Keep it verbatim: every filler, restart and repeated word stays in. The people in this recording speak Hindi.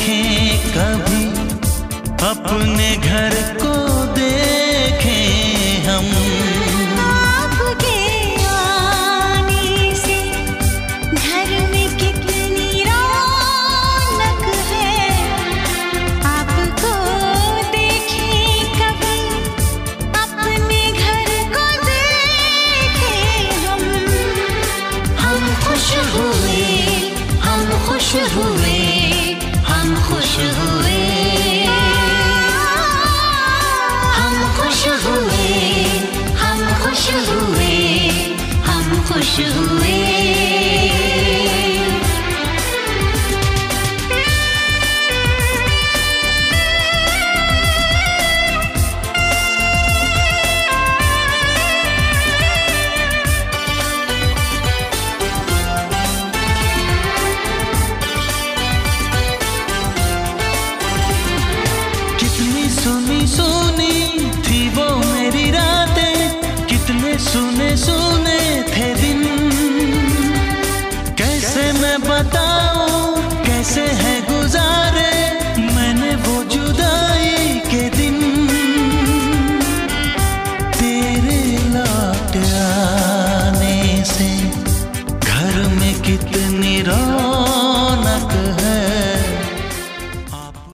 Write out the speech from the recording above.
देखें कभी, अपने घर को देखें हम। आपके आने से घर में कितनी रौनक है, आपको देखें कभी, अपने घर को देखें हम। हम खुश हुए, हम खुश हुए, हम खुश हुए, हम खुश हुए, हम खुश हुए, हम खुश हुए। कितनी सुनी सुनी थी वो मेरी रातें, कितने सुने सुने थे दिन, कैसे मैं बता